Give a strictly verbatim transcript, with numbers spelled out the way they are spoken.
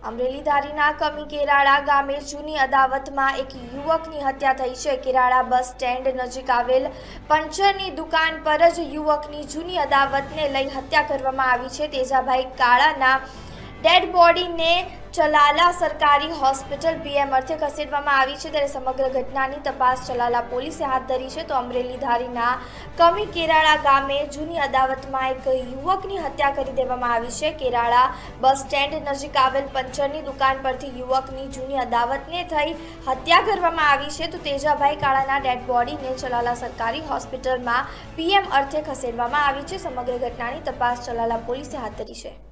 અમરેલી ધારીના કમી કેરાળા ગામે જૂની અદાવતમાં એક યુવકની હત્યા થઈ છે। કેરાળા બસ સ્ટેન્ડ નજીક આવેલ પંચરની દુકાન પર જ યુવકની જૂની અદાવતને લઈ હત્યા કરવામાં આવી છે। તેજાભાઈ કાળાના ડેડ બોડીને ચલાલા સરકારી હોસ્પિટલ પીએમ અર્થે ખસેડવામાં આવી છે। ત્યારે સમગ્ર ઘટનાની તપાસ ચલાલા પોલીસે હાથ ધરી છે। તો અમરેલી ધારીના કમી કેરાળા ગામે જૂની અદાવતમાં એક યુવકની હત્યા કરી દેવામાં આવી છે। કેરાળા બસ સ્ટેન્ડ નજીક આવેલ પંચરની દુકાન પરથી યુવકની જૂની અદાવતને થઈ હત્યા કરવામાં આવી છે। તો તેજાભાઈ કાળાના ડેડ બોડીને ચલાલા સરકારી હોસ્પિટલમાં પીએમ અર્થે ખસેડવામાં આવી છે। સમગ્ર ઘટનાની તપાસ ચલાલા પોલીસે હાથ ધરી છે।